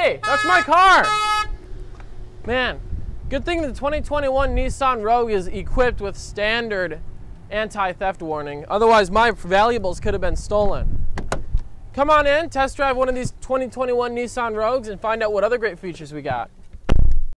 Hey, that's my car! Man, good thing the 2021 Nissan Rogue is equipped with standard anti-theft warning. Otherwise, my valuables could have been stolen. Come on in, test drive one of these 2021 Nissan Rogues and find out what other great features we got.